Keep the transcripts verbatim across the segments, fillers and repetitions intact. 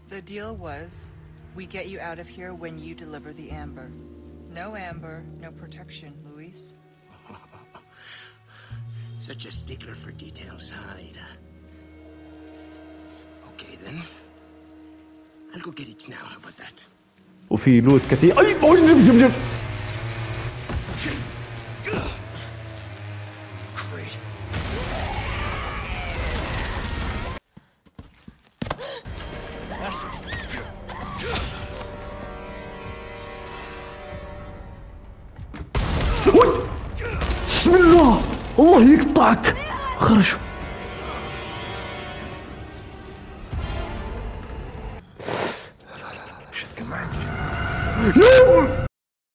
The deal was, we get you out of here when you deliver the amber. No amber, no protection, Luis. Such a stickler for details, huh, Ada? Okay then. I'll go get it now, how about that? وفي لوت كثير. أي أوه جب جب. Great. بسم الله الله يقطعك. خرج. لا لا لا شد كمان. لا.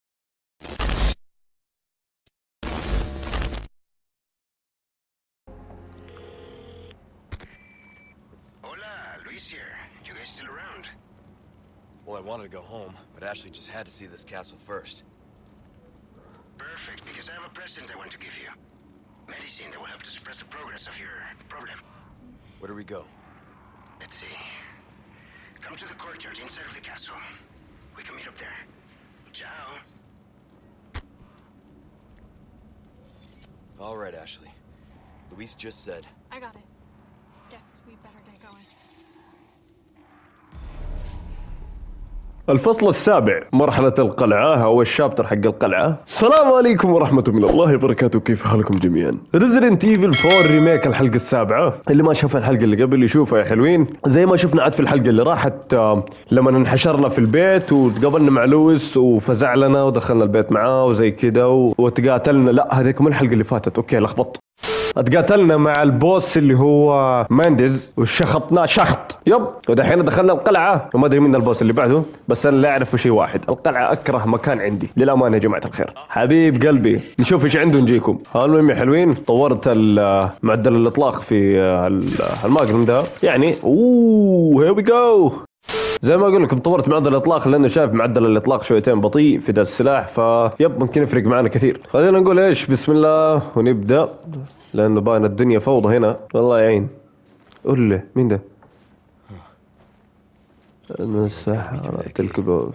Hola, Luis here. You guys still around? Well, I wanted to go home, but Ashley just had to see this castle first. Perfect, because I have a present I want to give you. Medicine that will help to suppress the progress of your problem. Where do we go? Let's see. Come to the courtyard inside of the castle. We can meet up there. Ciao. All right, Ashley. Luis just said. I got it. Guess we better get going. الفصل السابع مرحلة القلعة أو الشابتر حق القلعة. السلام عليكم ورحمة من الله وبركاته، كيف حالكم جميعا؟ Resident Evil فور ريميك الحلقة السابعة، اللي ما شاف الحلقة اللي قبل يشوفها يا حلوين. زي ما شفنا عاد في الحلقة اللي راحت لما انحشرنا في البيت وتقابلنا مع لويس وفزع لنا ودخلنا البيت معاه وزي كذا وتقاتلنا. لا هذيك من الحلقة اللي فاتت، اوكي لخبطت. اتقاتلنا مع البوس اللي هو مانديز وشخطناه شخط يب. ودحين دخلنا القلعه وما ادري من البوس اللي بعده، بس انا لا اعرف شيء واحد، القلعه اكره مكان عندي للامانه يا جماعه الخير. حبيب قلبي نشوف ايش عنده نجيكم. المهم يا حلوين طورت معدل الاطلاق في الماجنوم ده يعني. اوه هير وي جو. زي ما اقول لكم طورت معدل الاطلاق لانه شايف معدل الاطلاق شويتين بطيء في ذا السلاح، فيب ممكن يفرق معنا كثير. خلينا نقول ايش بسم الله ونبدا، لانه باين الدنيا فوضى هنا والله يعين. قول له مين ده؟ الساحرة تلك الباب.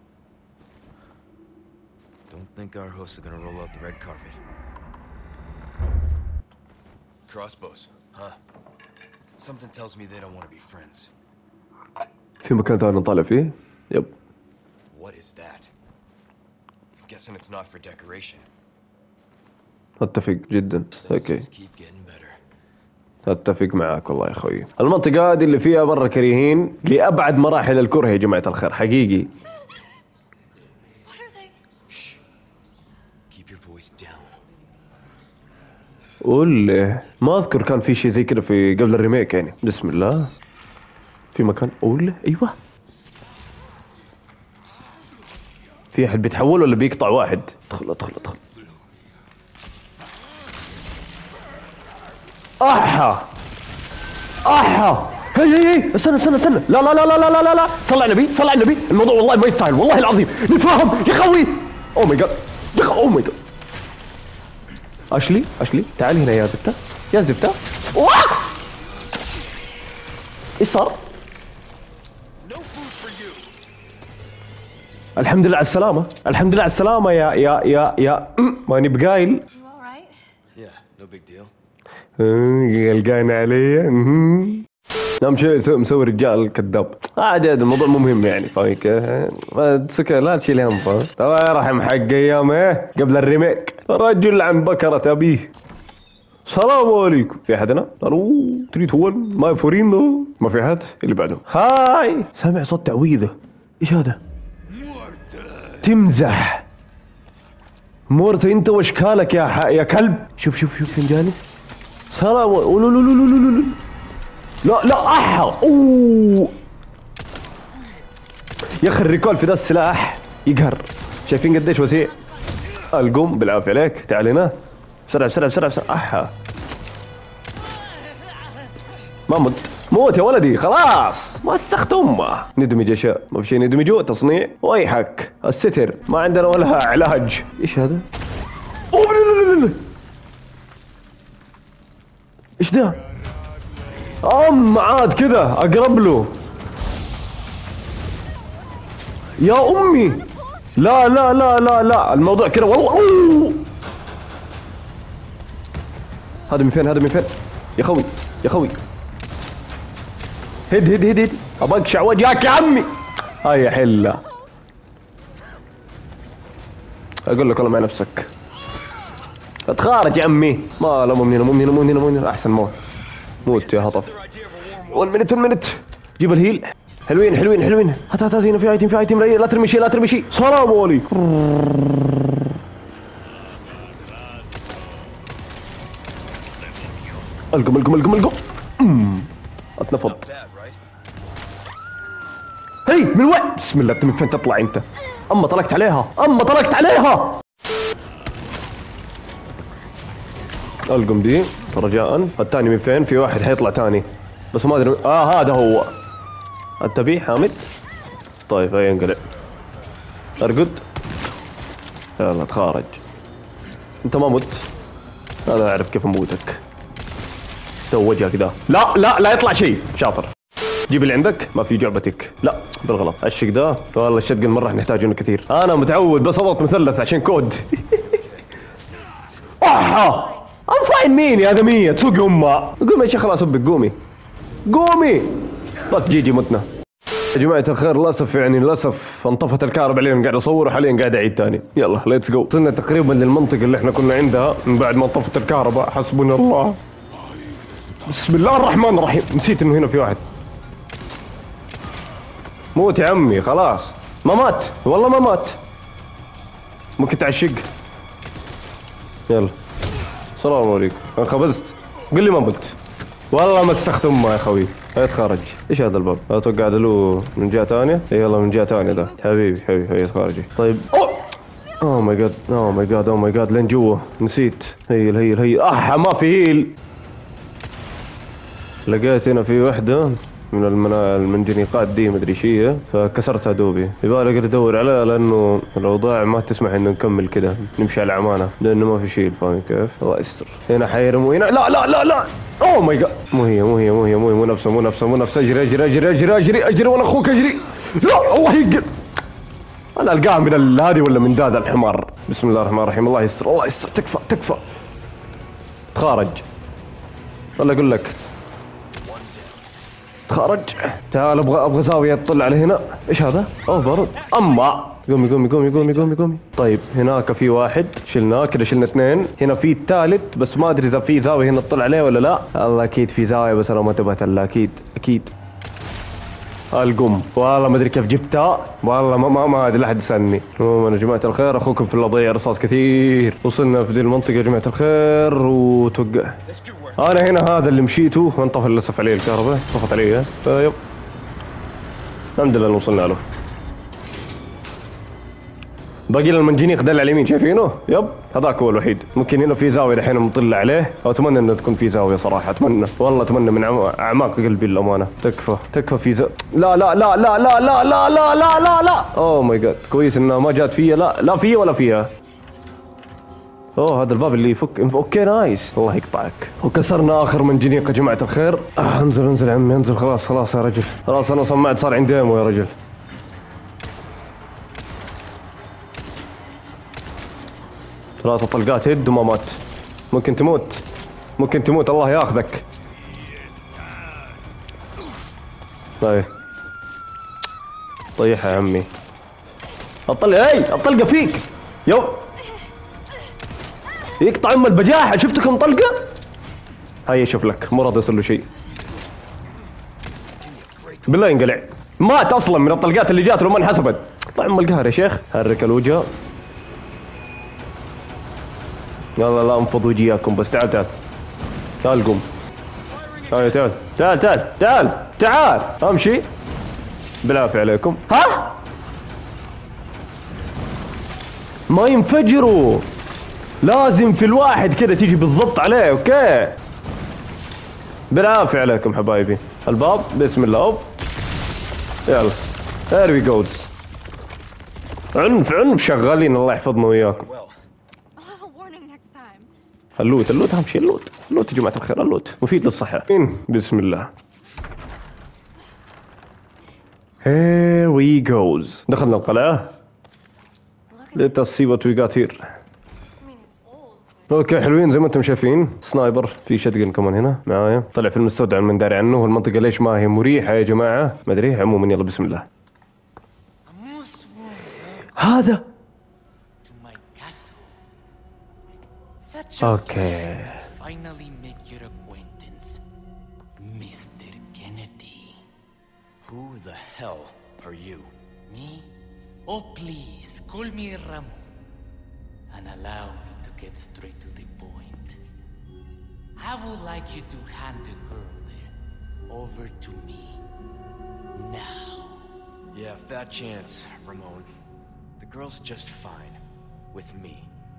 Don't think our hosts are gonna roll out the red carpet. Crossbows, huh? Something tells me they don't want to be friends. في مكان ثاني نطالع فيه؟ يب. What is that? I'm guessing it's not for decoration. اتفق جدا. اوكي. Keep getting better. اتفق معك والله يا اخوي. المنطقة هذه اللي فيها مرة كريهين لأبعد مراحل الكره يا جماعة الخير حقيقي. What are they? Shh. Keep your voice down. قول له ما اذكر كان في شيء زي كذا في قبل الريميك يعني. بسم الله. في مكان قول له ايوه. في احد بيتحول ولا بيقطع واحد؟ ادخل ادخل ادخل. احا احا هي هي هي استنى استنى استنى. لا لا لا لا لا لا لا صل على النبي صل على النبي. الموضوع والله ما يستاهل والله العظيم. نتفاهم يا خوي. اوه ماي جاد اوه ماي جاد. اشلي اشلي تعالي هنا يا زبده يا زبده. ايش صار؟ الحمد لله على السلامة، الحمد لله على السلامة يا يا يا يا ماني بقايل. Yeah, no big deal. قلقان علي. نعم شيء مسوي رجال كذاب. عادي هذا الموضوع مو مهم يعني فايك. سكر لا تشيل هم فاهم. الله يرحم حق ايام ايه قبل الريميك. رجل عن بكرة ابيه. السلام عليكم. في احد هنا؟ الو تريد هو ما فورينو؟ ما في احد؟ اللي بعده. هاي سامع صوت تعويذة. ايش هذا؟ تمزح مورث انت واشكالك يا ح... يا كلب. شوف شوف شوف فين جالس. سلام و... لا لا لا لا لا احا اوه يا اخي الريكول في ذا السلاح يقهر. شايفين قديش وسيع؟ القم بالعافيه عليك. تعال هنا بسرعه بسرعه بسرعه بسرعه. احا ما مت موت يا ولدي خلاص ما استخت امه. ندمج اشياء ما في شيء ندمجه. تصنيع ويحك الستر ما عندنا ولا علاج. ايش هذا؟ اوه لا لا لا ايش ده؟ ام عاد كذا اقرب له. يا امي لا لا لا لا لا الموضوع كذا والله. أوه. هذا من فين؟ هذا من فين؟ يا خوي يا خوي هد هد هد هد ابقشع وجهك يا عمي. هاي يا حله اقول لك والله مع نفسك اتخارج يا عمي. ما لا مو من هنا مو من هنا مو من هنا مو من هنا. احسن موت موت يا هطف. ون منت ون منت جيب الهيل. حلوين حلوين حلوين. هات هات هنا في ايتم في ايتم. لا ترمي شيء لا ترمي شيء. سلام عليكم. القم القم القم القم. اتنفض. هي من وين؟ بسم الله من فين تطلع انت؟ اما طلقت عليها اما طلقت عليها. القم دي رجاء. الثاني من فين؟ في واحد حيطلع ثاني بس ما ادري. اه هذا هو. انتبه حامد. طيب هيا انقلع. ارقد. يلا تخارج. انت ما مت. انا اعرف كيف اموتك. تو وجهك ذا. لا لا لا يطلع شيء. شاطر. جيب اللي عندك. ما في جعبتك. لا بالغلط. الشق ده والله الشتقن مره نحتاجه كثير. انا متعود بس اضغط مثلث عشان كود. احا ام فاين مين يا ادميه تسوق امها. قومي يا شيخ خلاص ابك قومي قومي. بس جيجي متنا يا جماعة الخير. للأسف يعني للأسف انطفت الكهرباء علينا قاعد أصور وحاليا قاعد أعيد ثاني. يلا ليتس جو. وصلنا تقريبا للمنطقة اللي احنا كنا عندها من بعد ما انطفت الكهرباء. حسبنا الله. بسم الله الرحمن الرحيم. نسيت إنه هنا في واحد. موت يا عمي خلاص. ما مات والله ما مات. ممكن تعشق. يلا السلام عليكم. أنا خبزت. قل لي ما قلت. والله ما استخدمها يا خوي. يتخرج. ايش هذا الباب؟ اتوقع له من جهه ثانيه. يلا من جهه ثانيه ده. حبيبي حبيبي هي يتخرجي. طيب اوه اوه ماي جاد اوه ماي جاد اوه ماي جاد لين جوا نسيت. هيل هيل هيل. اح ما في هيل. لقيت هنا في وحده من المنا... المنجنيقات دي مدري ايش هي فكسرتها دوبي. يبغى اقدر ادور عليها لانه الاوضاع ما تسمح انه نكمل كذا نمشي على عمانه لانه ما في شيء. فاهم كيف؟ الله يستر. هنا حيرموا هنا. لا لا لا لا اوه ماي جاد. مو هي مو هي مو هي مو هي مو نفسها مو نفسها مو نفسها. اجري اجري اجري اجري اجري اجري وانا اخوك اجري. لا الله يقل. انا القاها من هذه ولا من داد الحمار. بسم الله الرحمن الرحيم. الله يستر الله يستر. تكفى تكفى. تخارج. ولا اقول لك تخرج. تعال ابغى ابغى زاويه تطلع على هنا. ايش هذا؟ اوه برد. اما قومي قومي قومي قومي قومي قومي. طيب هناك في واحد شلناه كذا. شلنا اثنين. هنا في الثالث بس ما ادري اذا في زاويه هنا تطلع عليه ولا لا. الله اكيد في زاويه بس انا ما انتبهت لها. اكيد اكيد. القم والله ما ادري كيف جبتها. والله ما ما ما ادري لا احد يسالني. عموما يا جماعه الخير اخوكم في الله ضيع رصاص كثير. وصلنا في ذي المنطقه يا جماعه الخير وتوقع. انا هنا هذا اللي مشيته وانطفى للاسف عليه الكهرباء. طفت علي. طيب الحمد لله وصلنا له. باقي لنا المنجنيق ده اللي على اليمين شايفينه؟ يب هذاك هو الوحيد. ممكن هنا في زاويه الحين مطلع عليه او اتمنى انه تكون في زاويه صراحه. اتمنى والله اتمنى من اعماق قلبي الامانه. تكفى تكفى في زاويه. لا لا لا لا لا لا لا لا لا لا لا. اوه ماي جاد كويس انها ما جات فيها. لا لا فيها ولا فيها. اوه هذا الباب اللي يفك. اوكي نايس. الله يقطعك. وكسرنا اخر منجنيق يا جماعه الخير. آه انزل انزل يا عمي انزل. خلاص خلاص يا رجل. خلاص انا صمعت صار عندي ايمو يا رجل. ثلاثة طلقات هد وما مات. ممكن تموت ممكن تموت. الله ياخذك. طيب طيحها يا عمي. الطلقة اي الطلقة فيك. يو يقطع ام البجاحة. شفت كم طلقة؟ هاي شوف لك مو راضي يصير له شيء. بالله ينقلع. مات اصلا من الطلقات اللي جات له ما انحسبت. طلع ام القهر يا شيخ. حرك الوجه. يلا لا انفض وجياكم بس. تعال تعال تعال قوم. تعال تعال تعال تعال تعال تعال امشي بالعافية عليكم. ها ما ينفجروا. لازم في الواحد كذا تيجي بالضبط عليه. اوكي بالعافية عليكم حبايبي. الباب بسم الله. اوب يلا there we goes. عنف عنف شغالين. الله يحفظنا وياكم. اللوت اللوت اهم شيء. اللوت اللوت يا جماعه الخير. اللوت مفيد للصحه. بسم الله. هي we goes. دخلنا القلعة. Let us see what we got here. I mean, it's old. اوكي حلوين زي ما انتم شايفين. سنايبر في شتقن كمان هنا معايا. طلع في المستودع من داري عنه. والمنطقة ليش ما هي مريحة يا جماعة؟ ما ادري. عموما يلا بسم الله. هذا to my castle. Such a اوكي. pleasure to finally make your acquaintance, Mister Kennedy. Who the hell are you? Me? Oh, please, call me Ramon. And allow me to get straight to the point. I would like you to hand the girl there over to me. Now. Yeah, fat chance, Ramon. The girl's just fine. With me.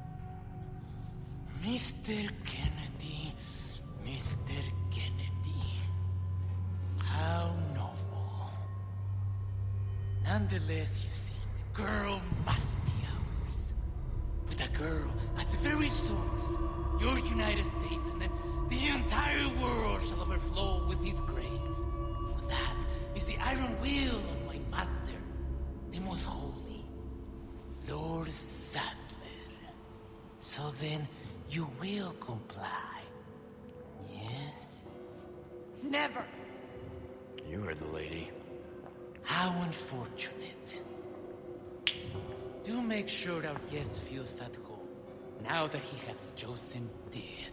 Mister Kennedy, Mister Kennedy. How novel. Nonetheless, you see, the girl must be ours. With a girl as the very source, your United States and then the entire world shall overflow with his grace. For that is the iron will of my master, the most holy, Lord Sadler. So then, you will comply. Yes? Never! You heard the lady. How unfortunate. Do make sure our guest feels at home, now that he has chosen death.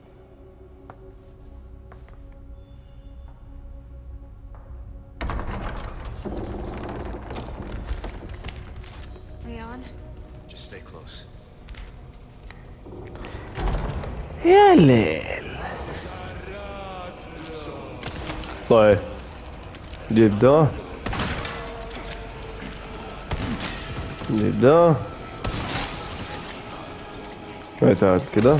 Leon? Just stay close. يا ليل. طيب جيب ده جيب ده تعال كده.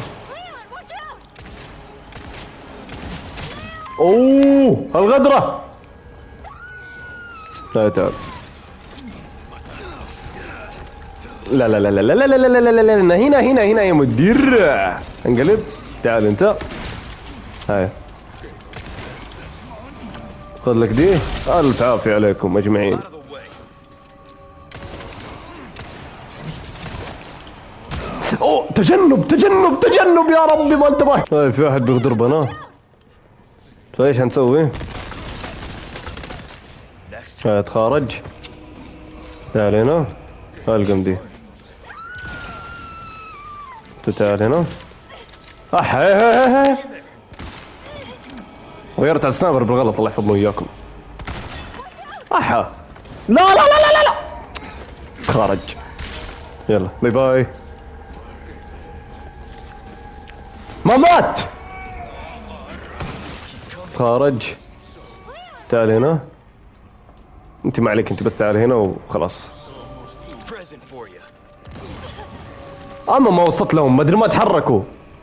اوه الغدرة. لا تعال. لا لا لا لا لا لا لا لا لا لا لا هنا هنا هنا يا مدير. انقلب. تعال انت. هاي خذ لك دي. الف عافية عليكم اجمعين. اوه تجنب تجنب تجنب يا ربي ما انتبهت. طيب في واحد بيغدر بنا. فايش هنسوي؟ هاي تخارج. تعال هنا. القم دي. تعال هنا. اح هي هي هي غيرت على السنايبر بالغلط الله يحفظنا وياكم. احا لا لا لا لا لا لا خارج. يلا باي باي. ما مات. خارج. تعال هنا. انت ما عليك انت بس تعال هنا وخلاص. اما ما وصلت لهم ما ادري ما تحركوا.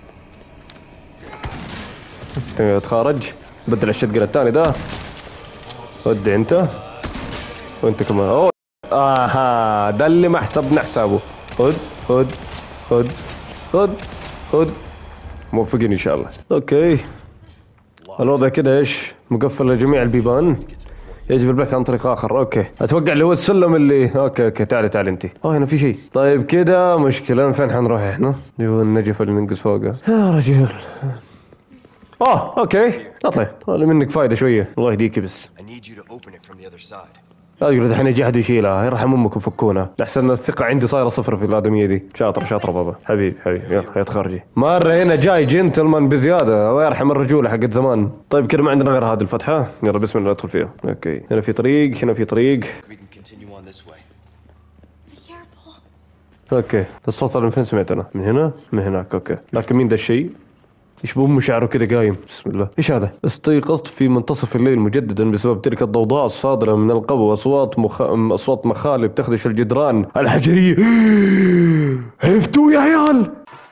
تخارج. بدل الشتقل الثاني ده. ودي انت. وانت كمان. اوه اها ده اللي ما حسبنا حسابه. خد خد خد خد خد. موفقين ان شاء الله. اوكي الوضع كده ايش؟ مقفل لجميع البيبان. يجب البحث عن طريق اخر. اوكي اتوقع اللي هو السلم اللي اوكي اوكي تعالي تعالي انت. اه هنا في شيء. طيب كده مشكلة. فين حنروح احنا؟ اللي هو النجف اللي ننقص فوقه. يا رجل. اه اوكي اطلع. طالع منك فايدة شوية. الله يهديك بس. I need you to open it from the other side. لا يقول الحين يجي احد يشيلها. يرحم امكم فكونا. احسن الثقة عندي صايرة صفر في الادمية دي. شاطر شاطر بابا. حبيبي حبيبي يلا يا تخرجي. مرة هنا جاي جنتلمان بزيادة. الله يرحم الرجولة حقت زمان. طيب كده ما عندنا غير هذه الفتحة. يلا بسم الله ندخل فيها. اوكي هنا في طريق هنا في طريق. We can continue on this way. Be careful. اوكي الصوت من فين سمعت انا؟ من هنا؟ من هناك. اوكي لكن مين ذا الشيء؟ يشبه أم شعره كده قايم. بسم الله. ايش هذا؟ استيقظت في منتصف الليل مجددا بسبب تلك الضوضاء الصادرة من القبو واصوات مخ... اصوات مخالب تخدش الجدران الحجرية. عرفتوا يا عيال؟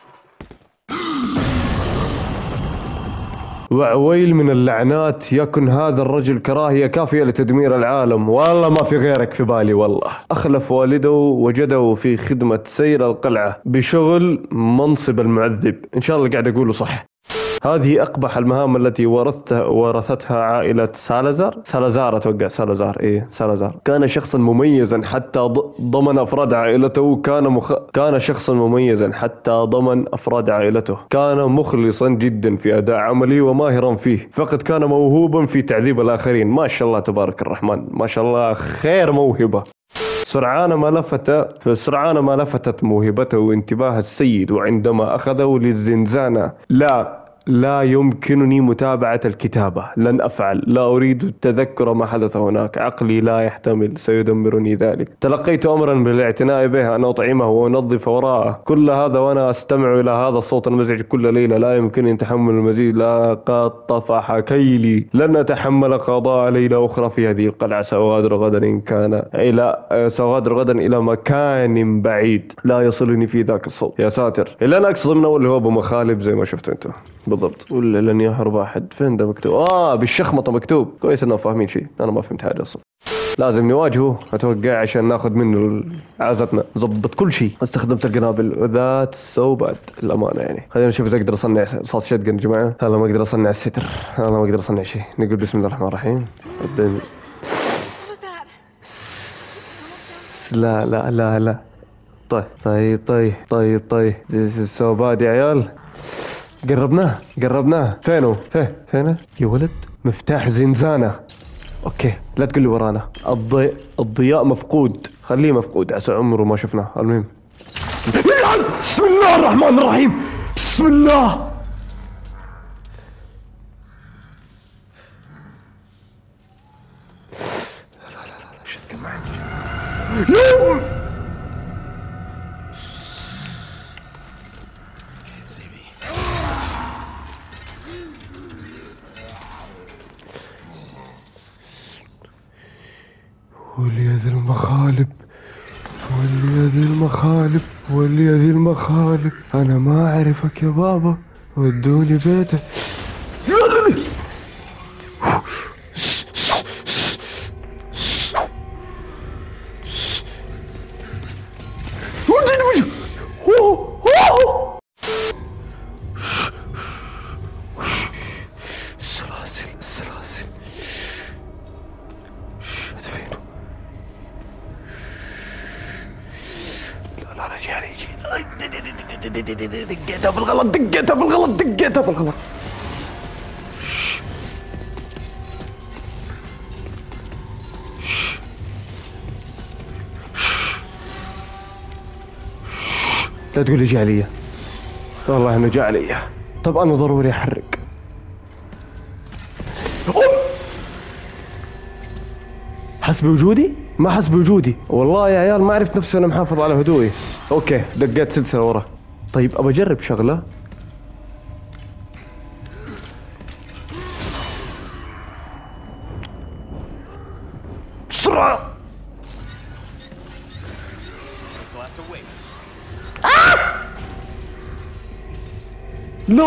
وعويل من اللعنات. يكن هذا الرجل كراهية كافية لتدمير العالم. والله ما في غيرك في بالي. والله أخلف والده وجده في خدمة سير القلعة بشغل منصب المعذب. إن شاء الله قاعد أقوله صح. هذه أقبح المهام التي ورثتها ورثتها عائلة سالازار. سالازار أتوقع سالازار إيه سالازار. كان شخصا مميزا حتى ضمن أفراد عائلته. كان مخ... كان شخصا مميزا حتى ضمن أفراد عائلته. كان مخلصا جدا في أداء عمله وماهرا فيه. فقد كان موهوبا في تعذيب الآخرين. ما شاء الله تبارك الرحمن، ما شاء الله خير موهبة. سرعان ما لفت فسرعان ما لفتت موهبته انتباه السيد، وعندما أخذه للزنزانة. لا لا يمكنني متابعة الكتابة. لن أفعل. لا أريد التذكر ما حدث هناك. عقلي لا يحتمل. سيدمرني ذلك. تلقيت أمرا بالاعتناء به أن أطعمه وأنظف وراءه. كل هذا وأنا أستمع إلى هذا الصوت المزعج كل ليلة. لا يمكنني تحمل المزيد. لقد طفح كيلي. لن أتحمل قضاء ليلة أخرى في هذه القلعة. سأغادر غدا إن كان إلى سأغادر غدا إلى مكان بعيد لا يصلني في ذاك الصوت. يا ساتر. إلا أنا أقصد منه اللي هو أبو مخالب زي ما شفت أنتم بالضبط. ولا لن يحرب أحد. فين ده مكتوب؟ آه بالشخمطة مكتوب. كويس إننا فاهمين شيء. أنا ما فهمت حاجة أصلا. لازم نواجهه أتوقع عشان ناخذ منه عازتنا. نضبط كل شيء. استخدمت القنابل وذات سو باد الأمانة يعني. خلينا نشوف إذا أقدر أصنع رصاص شتقن يا جماعة. أنا ما أقدر أصنع الستر. أنا ما أقدر أصنع شيء. نقول بسم الله الرحمن الرحيم. لا لا لا لا. طيب طيب طيب طيب طيب سو باد يا عيال. قربناه قربناه. فينه؟ فين فينه يا ولد؟ مفتاح زنزانة. اوكي لا تقول لي ورانا. الضي... الضياء مفقود. خليه مفقود عسى عمره ما شفناه. المهم بسم الله الرحمن الرحيم. بسم الله. لا لا لا لا شد معي. وليذ المخالب وليذ المخالب وليذ المخالب. أنا ما أعرفك يا بابا. ودوني بيته. السلاسل السلاسل. لا لا رجعني دقيتها بالغلط دقيتها بالغلط دقيتها بالغلط. لا تقول لي جاء علي. والله انه جاء علي. طب انا ضروري احرق. حس بوجودي؟ ما حس بوجودي والله يا عيال. ما عرفت نفسي انا محافظ على هدوئي. اوكي دقيت سلسله ورا. طيب ابى اجرب شغله. بسرعه. آه! لا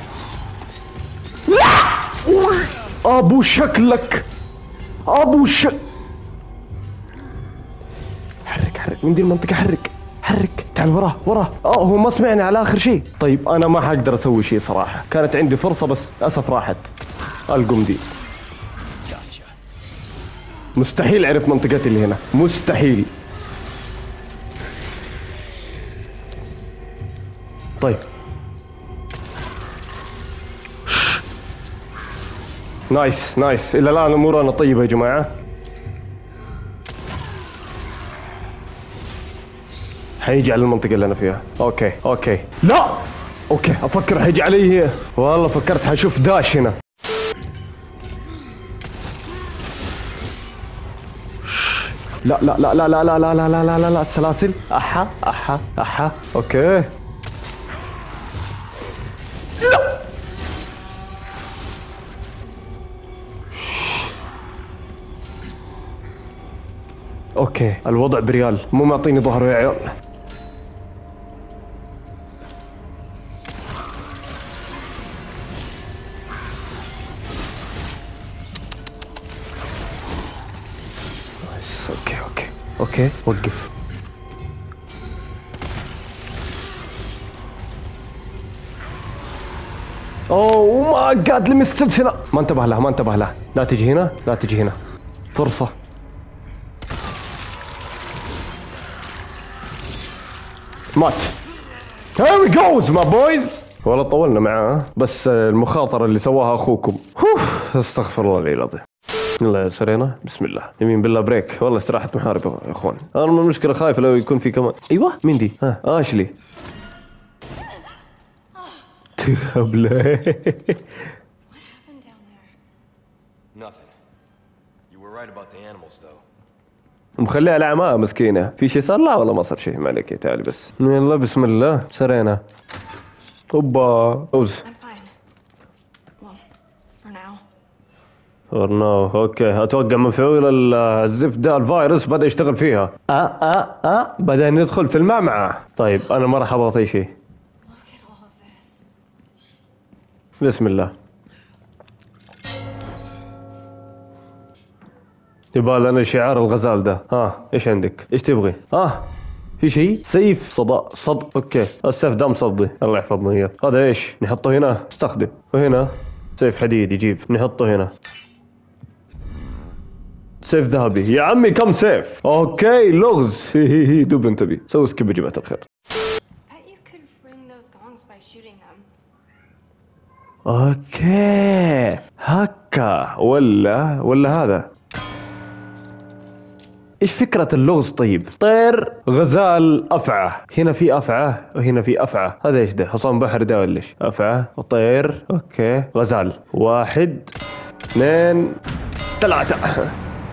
لا ابو شكلك ابو شك. حرك حرك من دي المنطقة. حرك حرك. تعال وراه وراه. اه هو ما سمعني على اخر شيء. طيب انا ما حقدر اسوي شيء صراحة. كانت عندي فرصة بس للاسف راحت. القم دي. مستحيل اعرف منطقتي اللي هنا. مستحيل. طيب نايس نايس. الى الان امورنا طيبة يا جماعة. حيجي على المنطقة اللي انا فيها. اوكي اوكي. لا اوكي افكر حيجي علي هي. والله فكرت حشوف داش هنا. لا لا لا لا لا لا لا لا لا لا لا السلاسل. احا احا احا. اوكي لا. اوكي الوضع بريال. مو معطيني ظهره يا عيال. اوكي اوكي اوكي وقف. اوه ما قاد لي السلسله. ما انتبه له ما انتبه له. لا تجي هنا لا تجي هنا. فرصه. مات. Here we goes my boys. والله طولنا معاه بس المخاطره اللي سواها اخوكم. استغفر الله العلي العظيم. يلا يا سرينا بسم الله. يمين بالله بريك. والله استراحة محارب يا اخوان. انا من المشكله خايف لو يكون في كمان. ايوه مين دي؟ ها اشلي. تخبله. Nothing. You were right about the animals though. مخليها الأعماء مسكينة. في شيء صار؟ لا والله ما صار شيء. ما عليك تعالي بس. يلا بسم الله سرينا. اوبا اوز. I'm fine. Well, for now. اور نو اوكي. اتوقع مفعول الزفت ده الفيروس بدا يشتغل فيها. اه اه اه بدا ندخل في المعمعة. طيب انا ما راح اضغط اي شيء. Look at all of this. بسم الله. يبغى لنا شعار الغزال ده. ها آه. ايش عندك؟ ايش تبغي؟ اه في شيء؟ سيف صدى صد. اوكي السيف ده مصدي. الله يحفظنا اياه. هذا ايش؟ نحطه هنا. استخدم. وهنا سيف حديد يجيب. نحطه هنا. سيف ذهبي. يا عمي كم سيف؟ اوكي لغز. هي هي هي دوب انتبه. سوي سكيب يا جماعة الخير. Bet you could ring those gongs by shooting them. اوكي هكا ولا ولا هذا. ايش فكرة اللغز طيب؟ طير غزال افعى. هنا في افعى وهنا في افعى. هذا ايش ده؟ حصان بحر ده ولا ايش؟ افعى وطير. اوكي غزال. واحد اثنين ثلاثة.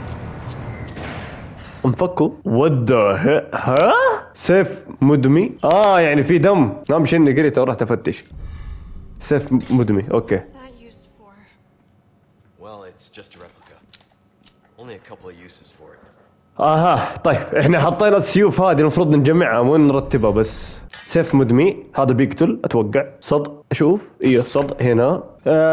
انفكوا. وده ها؟ سيف مدمي. اه يعني في دم. نعم مش اني قريته ورحت افتش. سيف مدمي. اوكي. What's that used for? Well, it's just a replica. Only a couple of uses for it. اها طيب احنا حطينا السيوف هذه المفروض نجمعها مو نرتبها بس. سيف مدمي هذا بيقتل اتوقع. صد اشوف. ايوه صد هنا.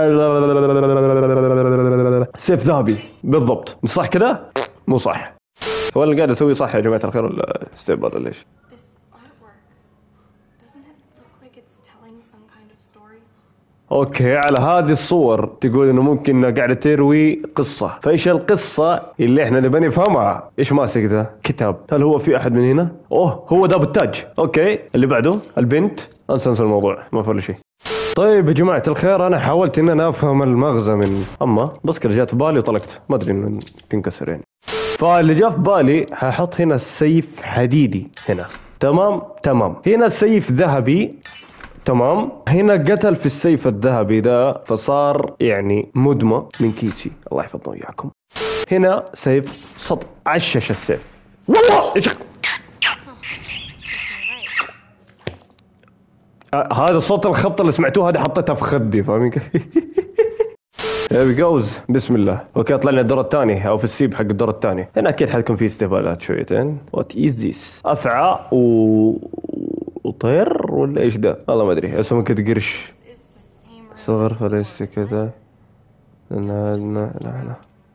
سيف ذهبي بالضبط. صح كذا؟ مو صح. ولا قاعد اسوي صح يا جماعه الخير ولا استهبال ولا ايش؟ This artwork. Doesn't it look like it's telling some kind of story? اوكي على هذه الصور تقول انه ممكن قاعده تروي قصه. فايش القصه اللي احنا نبي نفهمها؟ ايش ماسك ذا؟ كتاب. هل هو في احد من هنا؟ اوه هو ده بالتاج. اوكي اللي بعده البنت. انسى انسى الموضوع ما في ولا شيء. طيب يا جماعه الخير انا حاولت ان انا افهم المغزى من اما بس كده جات في بالي وطلقت. ما ادري انه تنكسر يعني. فاللي جاء في بالي هحط هنا السيف حديدي هنا. تمام تمام. هنا السيف ذهبي. تمام. هنا قتل في السيف الذهبي ده فصار يعني مدمى من كيسي. الله يحفظنا وياكم. هنا سيف صد عشش السيف. والله ايش آه هذا صوت الخبطه اللي سمعتوها هذه حطيتها في خدي فاهمين كيف؟ هير جوز بسم الله. اوكي طلعنا الدور الثاني او في السيب حق الدور الثاني. هنا اكيد حتكون في استهبالات شويتين. وات از ذيس؟ افعى و وطير ولا ايش ده؟ والله ما ادري. اسمه كذا قرش صغر فليس كذا. لا لا لا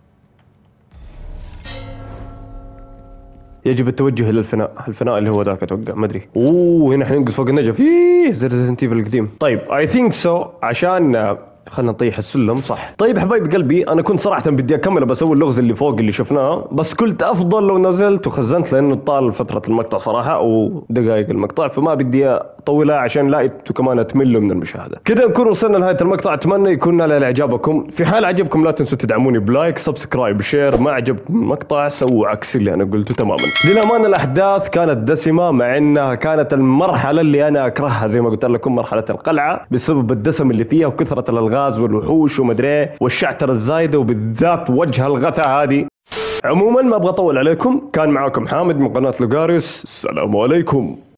يجب التوجه الى الفناء. الفناء اللي هو ذاك اتوقع ما ادري. اوه هنا حننقص فوق النجف. ايه زي ريزنت ايفل القديم. طيب اي ثينك سو عشان خلنا نطيح السلم صح. طيب حبايب قلبي انا كنت صراحه بدي اكمل بسوي اللغز اللي فوق اللي شفناه بس قلت افضل لو نزلت وخزنت لانه طال فتره المقطع صراحه او دقائق المقطع فما بدي اطولها عشان لا انتوا كمان تملوا من المشاهده. كذا نكون وصلنا لنهايه المقطع. اتمنى يكون نال اعجابكم. في حال عجبكم لا تنسوا تدعموني بلايك سبسكرايب شير. ما عجبكم المقطع سووا عكس اللي انا قلته تماما. للامانه الاحداث كانت دسمه مع انها كانت المرحله اللي انا اكرهها زي ما قلت لكم مرحله القلعه بسبب الدسم اللي فيها وكثره الالغاز والوحوش ومدري والشعتر الزايده وبالذات وجه الغثا هذه. عموما ما ابغى اطول عليكم. كان معاكم حامد من قناه لوغاريوس. السلام عليكم.